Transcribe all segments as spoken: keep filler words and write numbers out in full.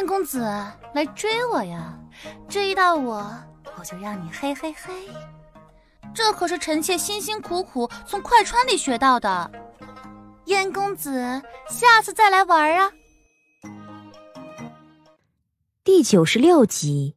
燕公子来追我呀，追到我我就让你嘿嘿嘿。这可是臣妾辛辛苦苦从快穿里学到的。燕公子下次再来玩啊。 第九十六集，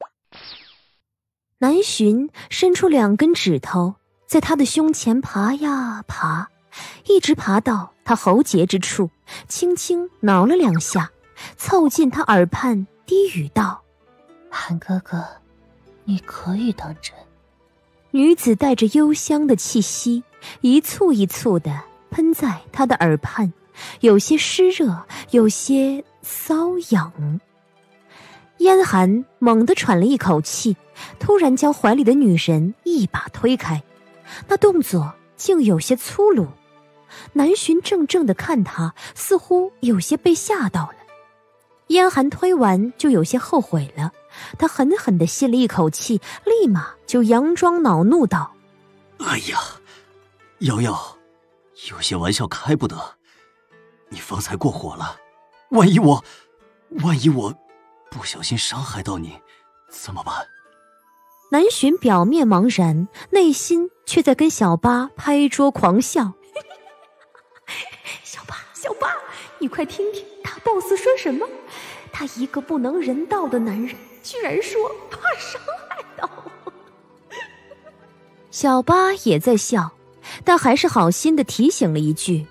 南巡伸出两根指头，在他的胸前爬呀爬，一直爬到他喉结之处，轻轻挠了两下，凑近他耳畔低语道： 韩哥哥，你可以当真。 女子带着幽香的气息，一簇一簇地喷在他的耳畔，有些湿热，有些瘙痒。燕寒猛地喘了一口气，突然将怀里的女人一把推开，那动作竟有些粗鲁。南巡怔怔地看他，似乎有些被吓到了。燕寒推完就有些后悔了，他狠狠地吸了一口气，立马就佯装恼怒道： 哎呀，瑶瑶，有些玩笑开不得，你方才过火了，万一我万一我不小心伤害到你怎么办？ 南巡表面茫然，内心却在跟小八拍桌狂笑。小八小八，你快听听大 boss 说什么，他一个不能人道的男人居然说怕伤害到我。小八也在笑，但还是好心的提醒了一句：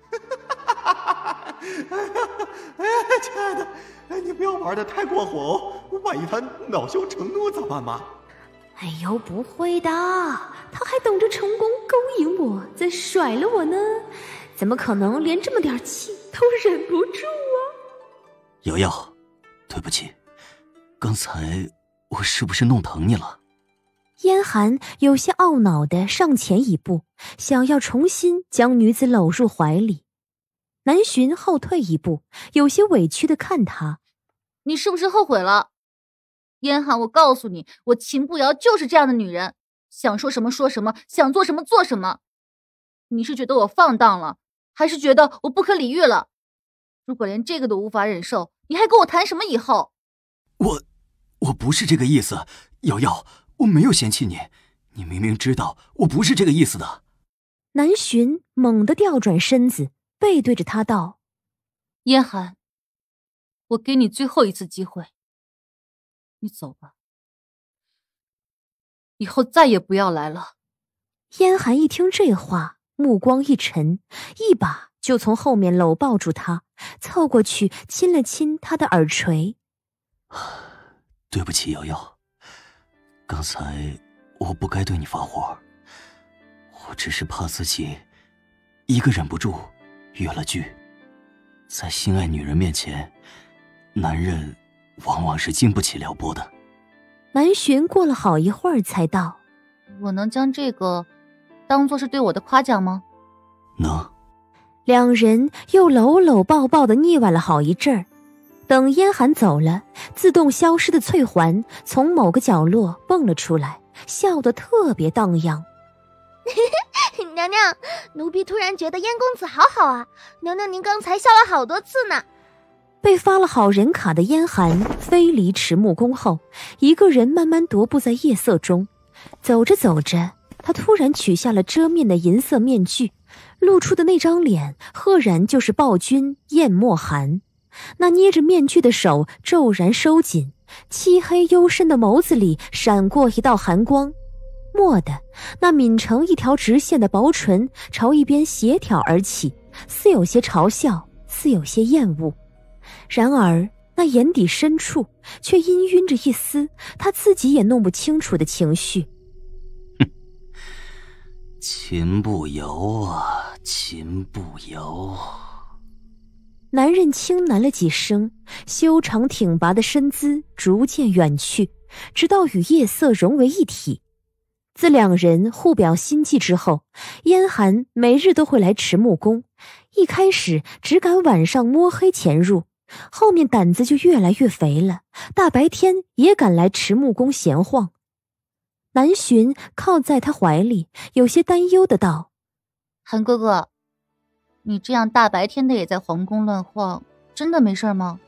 哎，亲爱的，哎，你不要玩得太过火哦，万一他恼羞成怒怎么办嘛？ 哎呦，不会的，他还等着成功勾引我，再甩了我呢，怎么可能连这么点气都忍不住啊？ 瑶瑶，对不起，刚才我是不是弄疼你了？ 燕寒有些懊恼地上前一步，想要重新将女子搂入怀里。南巡后退一步，有些委屈地看他： 你是不是后悔了？燕寒，我告诉你，我秦步瑶就是这样的女人，想说什么说什么，想做什么做什么。你是觉得我放荡了，还是觉得我不可理喻了？如果连这个都无法忍受，你还跟我谈什么以后？ 我我不是这个意思，瑶瑶，我没有嫌弃你，你明明知道我不是这个意思的。 南巡猛地调转身子，背对着他道： 燕寒，我给你最后一次机会，你走吧，以后再也不要来了。 燕寒一听这话，目光一沉，一把就从后面搂抱住他，凑过去亲了亲他的耳垂。 对不起，瑶瑶，刚才我不该对你发火，我只是怕自己一个忍不住越了剧。在心爱女人面前，男人往往是经不起撩拨的。 南巡过了好一会儿才道： 我能将这个当作是对我的夸奖吗？ 能。 两人又搂搂抱抱的腻歪了好一阵儿。等燕寒走了，自动消失的翠环从某个角落蹦了出来，笑得特别荡漾。 娘娘，奴婢突然觉得燕公子好好啊，娘娘您刚才笑了好多次呢。 被发了好人卡的燕寒飞离迟暮宫后，一个人慢慢踱步在夜色中。走着走着，他突然取下了遮面的银色面具，露出的那张脸赫然就是暴君燕莫寒。那捏着面具的手骤然收紧，漆黑幽深的眸子里闪过一道寒光。蓦地，那抿成一条直线的薄唇朝一边斜挑而起，似有些嘲笑，似有些厌恶。然而那眼底深处却氤氲着一丝他自己也弄不清楚的情绪。 哼，秦步瑶啊，秦步瑶。 男人轻喃了几声，修长挺拔的身姿逐渐远去，直到与夜色融为一体。自两人互表心迹之后，燕寒每日都会来迟暮宫，一开始只敢晚上摸黑潜入，后面胆子就越来越肥了，大白天也敢来迟暮宫闲晃。南巡靠在他怀里，有些担忧的道： 韩哥哥，你这样大白天的也在皇宫乱晃，真的没事吗？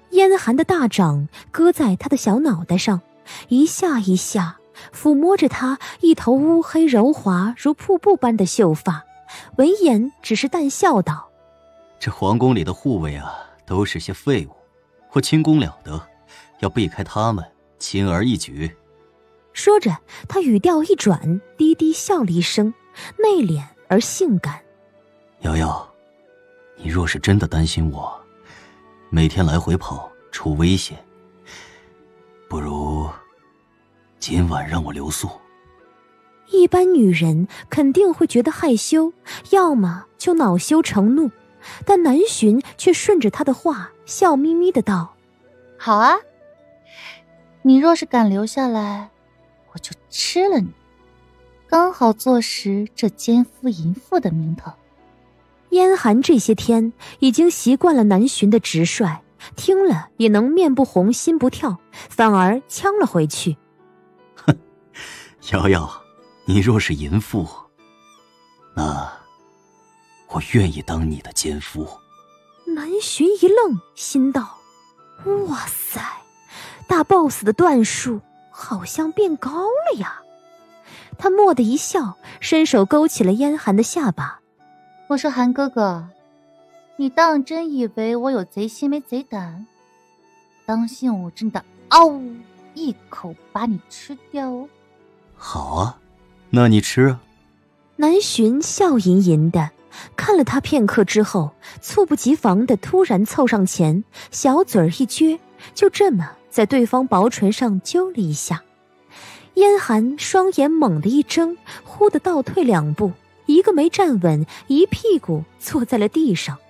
燕寒的大掌搁在他的小脑袋上，一下一下抚摸着他一头乌黑柔滑如瀑布般的秀发，闻言只是淡笑道： 这皇宫里的护卫啊，都是些废物，我轻功了得，要避开他们，轻而易举。 说着，他语调一转，低低笑了一声，内敛而性感。 瑶瑶，你若是真的担心我，每天来回跑出危险，不如今晚让我留宿。 一般女人肯定会觉得害羞，要么就恼羞成怒，但南巡却顺着他的话，笑眯眯的道： 好啊，你若是敢留下来，我就吃了你，刚好坐实这奸夫淫妇的名头。 燕寒这些天已经习惯了南巡的直率，听了也能面不红心不跳，反而呛了回去。 哼，瑶瑶，你若是淫妇，那我愿意当你的奸夫。 南巡一愣，心道：哇塞，大 boss 的段数好像变高了呀。他蓦地一笑，伸手勾起了燕寒的下巴。 我说韩哥哥，你当真以为我有贼心没贼胆？当心我真的嗷一口把你吃掉哦。 好啊，那你吃啊。 南巡笑吟吟的看了他片刻之后，猝不及防的突然凑上前，小嘴儿一撅，就这么在对方薄唇上揪了一下。燕寒双眼猛地一睁，忽地倒退两步，一个没站稳，一屁股坐在了地上。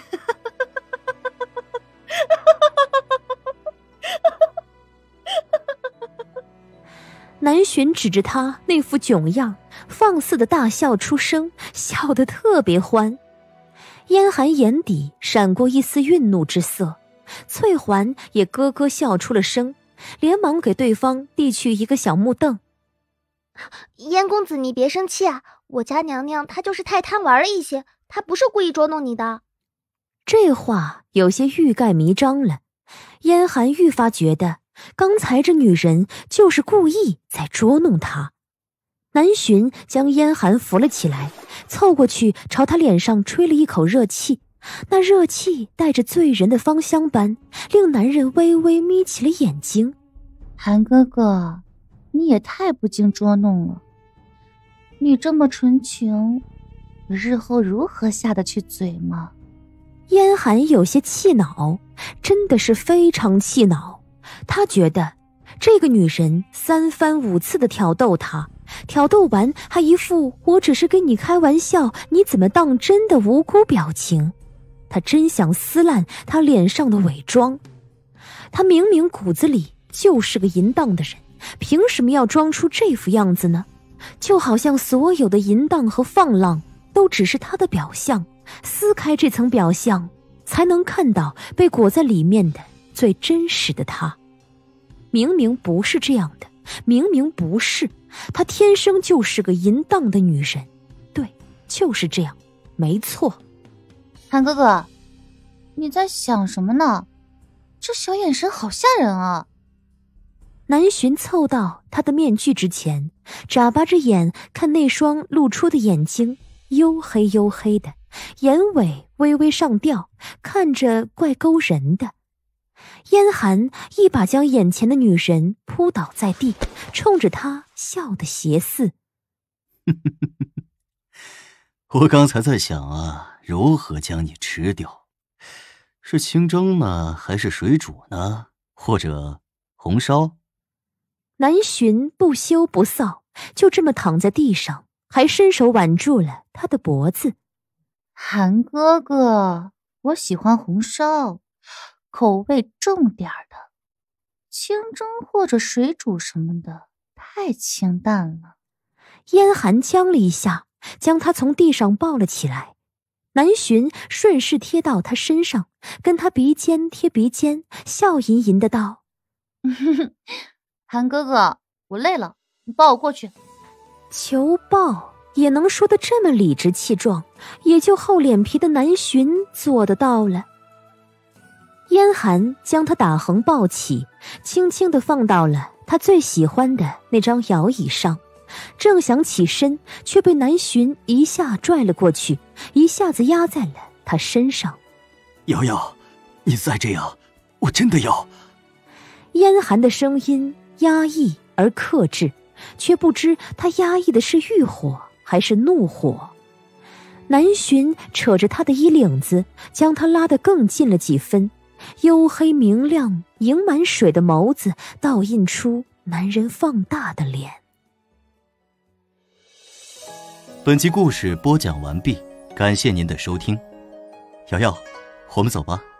南巡指着他那副囧样，放肆的大笑出声，笑得特别欢。燕寒眼底闪过一丝愠怒之色，翠环也咯咯笑出了声，连忙给对方递去一个小木凳。 燕公子，你别生气啊，我家娘娘她就是太贪玩了一些，她不是故意捉弄你的。 这话有些欲盖弥彰了，燕寒愈发觉得刚才这女人就是故意在捉弄他。南巡将燕寒扶了起来，凑过去朝他脸上吹了一口热气，那热气带着醉人的芳香般，令男人微微眯起了眼睛。 韩哥哥，你也太不经捉弄了，你这么纯情，我日后如何下得去嘴吗？ 燕寒有些气恼，真的是非常气恼。他觉得这个女人三番五次的挑逗他，挑逗完还一副我只是跟你开玩笑，你怎么当真的无辜表情。他真想撕烂他脸上的伪装。他明明骨子里就是个淫荡的人，凭什么要装出这副样子呢？就好像所有的淫荡和放浪都只是他的表象，撕开这层表象，才能看到被裹在里面的最真实的他。明明不是这样的，明明不是，她天生就是个淫荡的女人。对，就是这样，没错。 韩哥哥，你在想什么呢？这小眼神好吓人啊。 南巡凑到他的面具之前，眨巴着眼看那双露出的眼睛，黝黑黝黑的，眼尾微微上吊，看着怪勾人的。燕寒一把将眼前的女人扑倒在地，冲着他笑得邪肆。 我刚才在想啊，如何将你吃掉，是清蒸呢，还是水煮呢，或者红烧？ 南巡不羞不臊，就这么躺在地上，还伸手挽住了他的脖子。 韩哥哥，我喜欢红烧，口味重点的，清蒸或者水煮什么的太清淡了。 燕寒僵了一下，将他从地上抱了起来。南巡顺势贴到他身上，跟他鼻尖贴鼻尖，笑吟吟的道： 韩哥哥，我累了，你抱我过去。 求抱也能说得这么理直气壮，也就厚脸皮的南巡做得到了。燕燕寒将他打横抱起，轻轻地放到了他最喜欢的那张摇椅上，正想起身，却被南巡一下拽了过去，一下子压在了他身上。 瑶瑶，你再这样，我真的要…… 燕寒的声音压抑而克制，却不知他压抑的是欲火还是怒火。南巡扯着他的衣领子，将他拉得更近了几分，黝黑明亮盈满水的眸子倒映出男人放大的脸。 本集故事播讲完毕，感谢您的收听。瑶瑶，我们走吧。